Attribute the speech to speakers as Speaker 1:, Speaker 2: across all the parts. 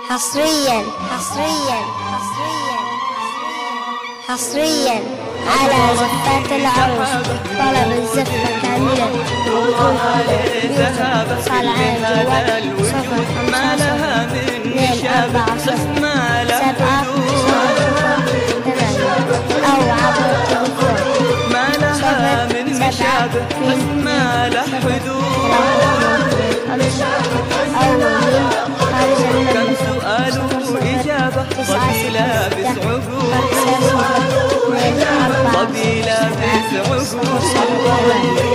Speaker 1: حصريا حصريا حصريا حصريا على زفات العروس طلب الزفة كاملة وبدون حقوق صالعين جوال 055 2 4 0 7 أو عبر التليفون
Speaker 2: ما لها من مشابه بس ما له حدود
Speaker 1: أو من خارج
Speaker 2: كم
Speaker 1: المملكة
Speaker 2: سؤال وإجابة طويلة بصعوبة طويلة بصعوبة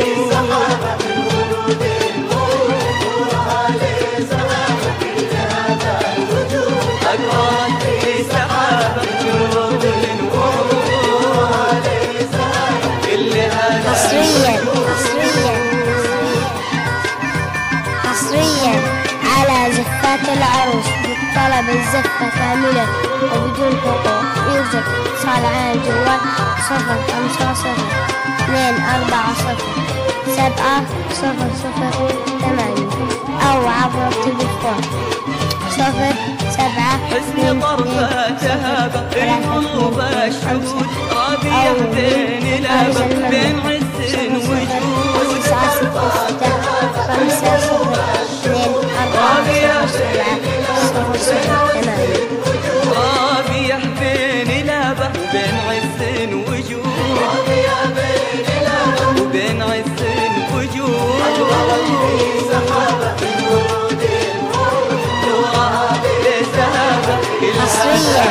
Speaker 2: أكبرت في سحابة جنود
Speaker 1: حصريا حصريا حصريا على زفات العروس بالطلب الزفة كاملة وبدون حقوق. يوجد اتصال على الجوال 050 2 4 0 7 0 0 8 أو عبر التليفون 0 7
Speaker 2: حسن طرفة تهابة القلوب الشهود رابية بين الأبى بين عز وجود
Speaker 1: 9 6 6 5 0 2 4 0 7 0 0 8
Speaker 2: رابية بين الأبى بين عز وجود وبين عز وجود
Speaker 1: حصريا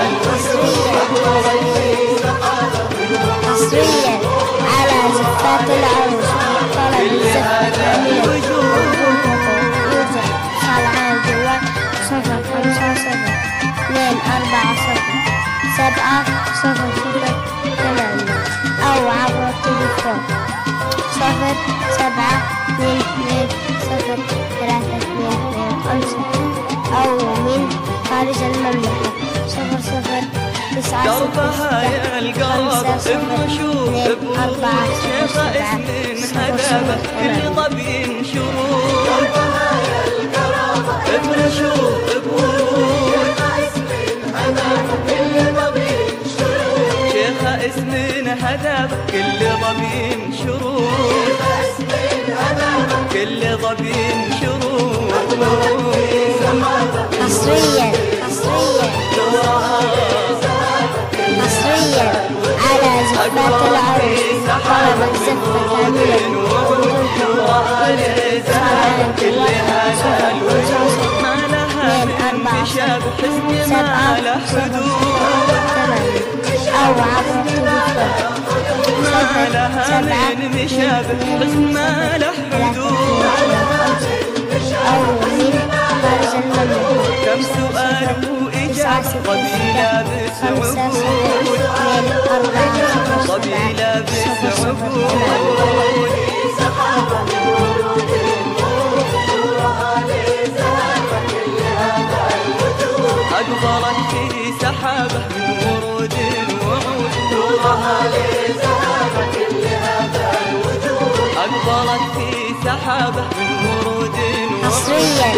Speaker 1: حصريا على زفات العروس طلب الزفة كاملة وبدون حقوق. يوجد اتصال على الجوال 050 2 4 0 7 0 0 8 أو عبر التليفون 0 7 2 2 0 3 2 2 5 أو من خارج المملكة 0 9
Speaker 2: دربها يا القرب بنشوف بورود شيخة اسم هدابة كل ضبي شرود دربها يا القرب بنشوف بورود شيخة اسم هدابة كل ضبي شرود كل ضبي شرود
Speaker 1: حصريا حصريا حصريا على زفات العروس طلب الزفة كاملة وبدون حقوق.
Speaker 2: ما لها من مشابه حسن ما له حدود
Speaker 1: أو عبر التليفون
Speaker 2: ما لها من مشابه حسن ما له حدود
Speaker 1: أو من خارج المملكة
Speaker 2: كم سؤال وإجابة طويلة بصعوبة طويلة بصعوبة أقبلت في سحابة من ورود وعود نورها لزهابة كلها بالوجود أقبلت في سحابة من ورود
Speaker 1: حصريا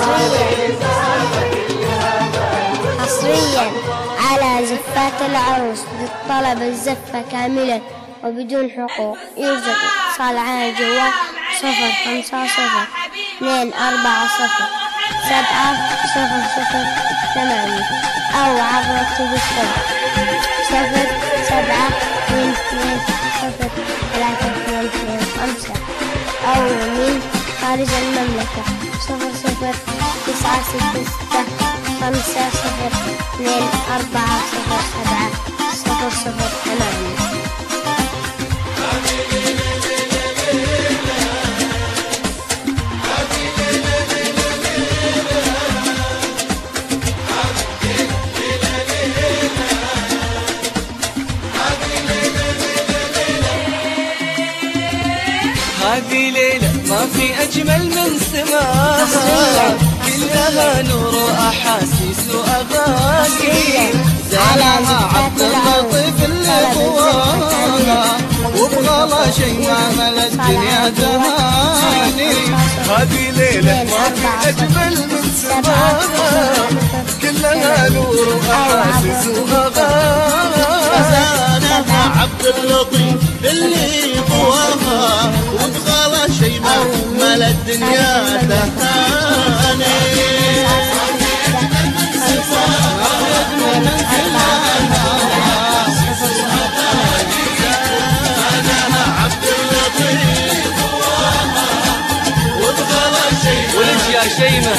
Speaker 1: حصريا على زفات العروس بالطلب الزفة كاملة وبدون حقوق. يوجد اتصال على الجوال 050 2 4 0 7 0 0 8 أو عبر التليفون 0 7 2 2 0 3 2 2 5 أو من خارج المملكة 0 9 6 6 5 0 2 4 0 7 0 0 8
Speaker 2: هذه ليلة ما في أجمل من سماها كلها نور وأحاسيس وأغاني زارها عبد اللطيف اللي طواها وبغلا شي ما ملا الدنيا تهاني هذه ليلة ما في أجمل من سماها كلها نور وأحاسيس وأغاني
Speaker 3: زارها عبد اللطيف اللي طواها وبغلا شي ما ملا الدنيا تهاني
Speaker 2: ولك يا شيمة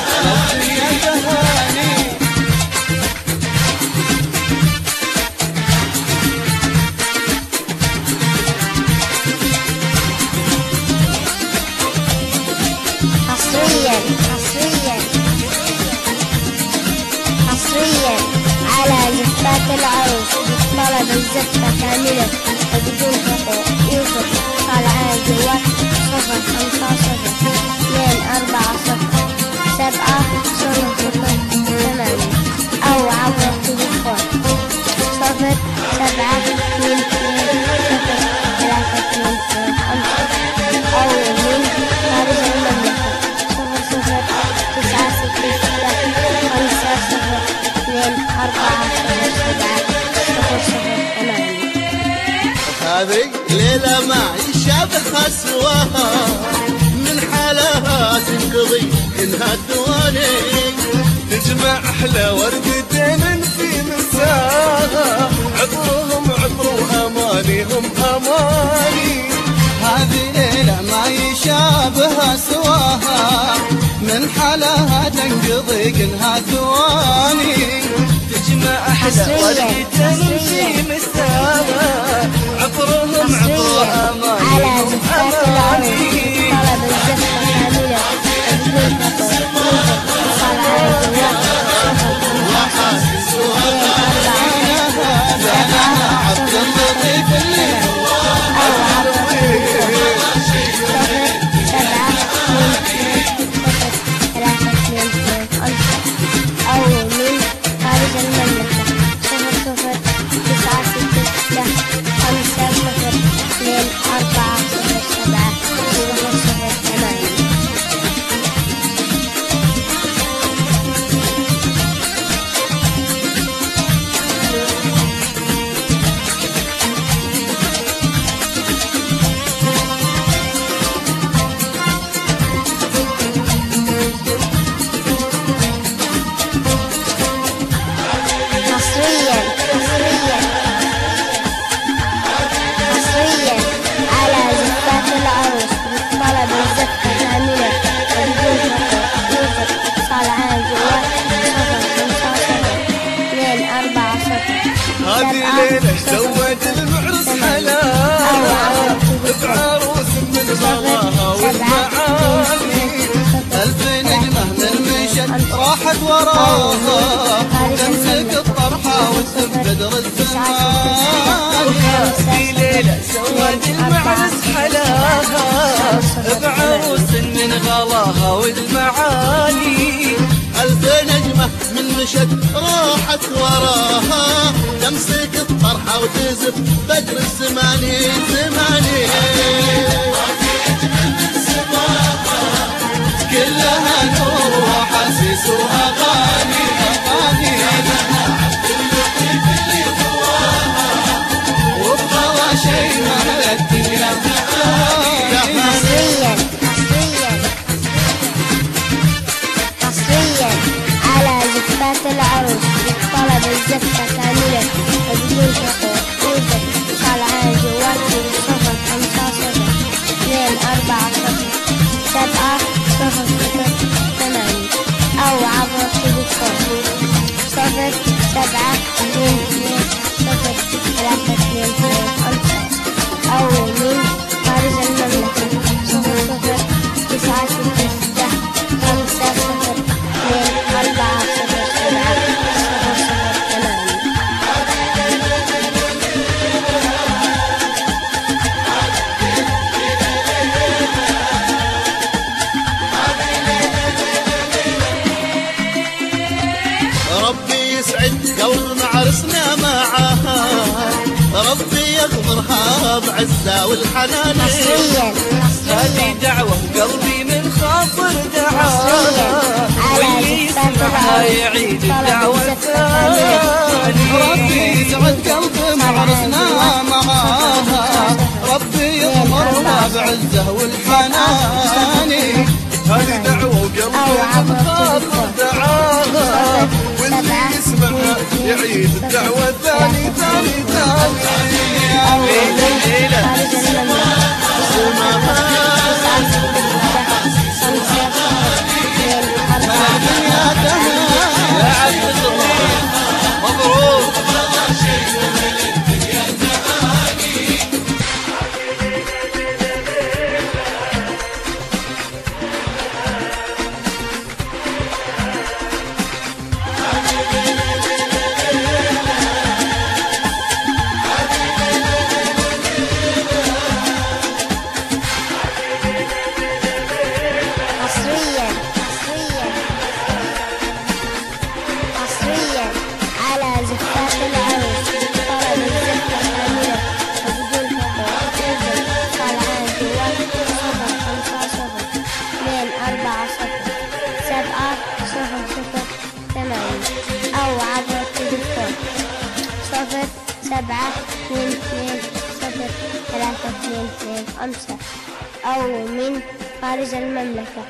Speaker 1: حصريا على زفات العروس طلب الزفة كاملة وبدون حقوق يوصل طالعان جوال 055 أو عبر التليفون 0722 أو من خارج المملكة
Speaker 3: 00 هذه ليلة ما يشابهها سواها من حالها تنقضي إنها ثواني
Speaker 2: تجمع أحلى وردتين في مساها عطرهم عطر وأمانيهم أماني
Speaker 3: هذه ليلة ما يشابهها سواها من حالها تنقضي إنها ثواني
Speaker 2: تجمع أحلى وردتين في مساها عطرهم عطر وأمانيهم أماني
Speaker 1: طلب الزفة كاملة
Speaker 3: عبد اللطيف اللي
Speaker 1: أو من خارج المملكة 04
Speaker 2: هذه ليلة زود المعرس حلاها بعروس من غلاها والمعاني
Speaker 3: ألف نجمة من مشت راحت وراها تمسك الطرحة وتسب بدر الزمان
Speaker 2: هذه ليلة زود المعرس حلاها بعروس من غلاها والمعاني
Speaker 3: ألف نجمة من مشت راحت وراها تمسك الطرحة وتزف بدر الزماني زماني كلها نور وحسيس وأغاني أغاني وبغلا شي ما الدنيا
Speaker 1: حصريا على زفات العروس طلب الزفة كاملة وبدون حقوق يوجد طالعان جوال 055 أو عبر التليفون 0722 أو من خارج المملكة 00
Speaker 3: ربي يغمرها بعزة والحنان.
Speaker 2: هذه دعوة قلبي من خاطر دعاها، واللي يسمعها يعيد الدعوة الثانية.
Speaker 3: ربي يسعد قلبي معرسنا معاها، ربي يغمرها بعزة والحنان. هذه دعوة وقلبي من خاطر دعاها، واللي يسمعها يعيد الدعوة ثاني ثاني ثاني.
Speaker 1: أو عبر التليفون 0722 أو من خارج المملكة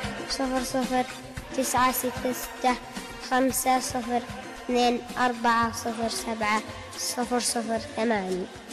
Speaker 1: 00-966-502407 008.